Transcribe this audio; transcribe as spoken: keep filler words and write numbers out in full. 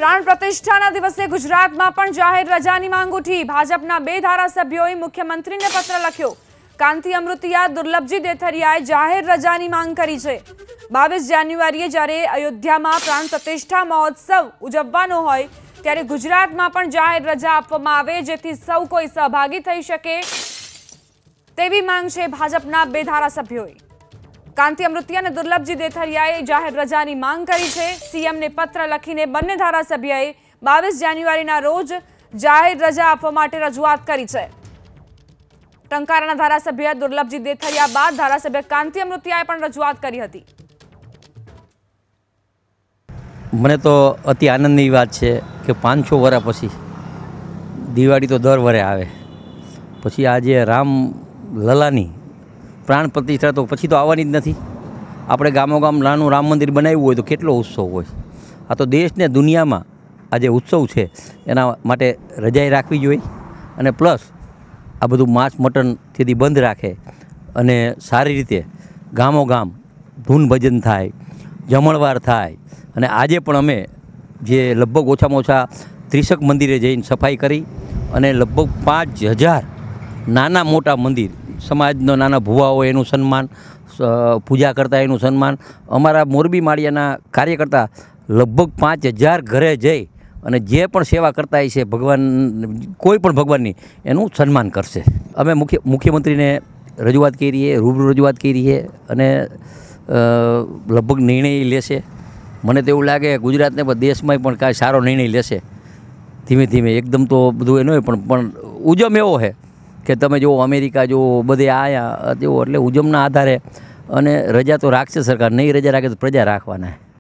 प्राण प्रतिष्ठाना दिवसे गुजरातमां पण जाहेर रजानी मांग उठी। भाजपना बे धारासभ्योए मुख्यमंत्रीने पत्र लख्यो। कांति अमृतिया दुर्लभजी देथरियाए जाहेर रजानी मांग करी छे। बावीस जान्युआरीए ज्यारे अयोध्यामां प्राण प्रतिष्ठा महोत्सव उजववानो होय त्यारे गुजरातमां पण जाहेर रजा आपवामां आवे जेथी सौ कोई सहभागी थई शके तेवी मांग छे भाजपना बे धारासभ्योए। कांति अमृतिया ने दुर्लभजी देथरियाए जाहेर रजानी मांग करी छे। सीएम ने पत्र लखीने बंने धारासभ्योए बावीस जान्युआरीना रोज जाहेर रजा आपवा माटे रजूआत करी छे। टंकाराना धारासभ्य दुर्लभजी देथरिया बाद धारासभ्य कांति अमृतियाए पण रजूआत करी हती। मने तो अति आनंदनी बात है कि पांच सौ वर्ष पछी दिवाળી तो दर वरे आवे पछी आजे राम ललानी प्राण प्रतिष्ठा तो पछी तो आवવાની જ નથી। આપણે ગામો ગામ નાનું રામ મંદિર બનાવ્યું હોય તો કેટલો ઉત્સવ હોય। આ તો દેશ ને દુનિયામાં આ જે ઉત્સવ છે એના માટે રજાઈ રાખવી જોઈએ અને પ્લસ આ બધું માંસ મટનથી બંધ રાખે અને સારી રીતે ગામો ગામ ધૂન ભજન થાય, જમણવાર થાય। અને આજે પણ અમે જે લગભગ ઓછામાં ઓછા ત્રીસક મંદિરે જઈને સફાઈ કરી અને લગભગ પાંચ હજાર નાના મોટા મંદિર સમાજનો નાના ભુવા હોય એનું સન્માન, પૂજા કરતા એનું સન્માન, અમારા મોરબી માળિયાના કાર્યકર્તા લગભગ પાંચ હજાર ઘરે જઈ અને જે પણ સેવા કરતા છે ભગવાન કોઈ પણ ભગવાનની એનું સન્માન કરશે। અમે મુખ્ય મુખ્યમંત્રીને રજૂઆત કરી છે, રૂબરૂ રજૂઆત કરી છે અને લગભગ નિર્ણય લેશે। મને તો એવું લાગે ગુજરાતને પણ દેશમાં પણ કાંઈ સારો નિર્ણય લેશે ધીમે ધીમે। એકદમ તો બધું એનો પણ પણ ઉજમ એવો છે કે તમે જો અમેરિકા જો બધે આયા તેવો એટલે ઉજમના આધારે અને રજા તો રાખશે સરકાર, નહીં રજા રાખે તો પ્રજા રાખવાના।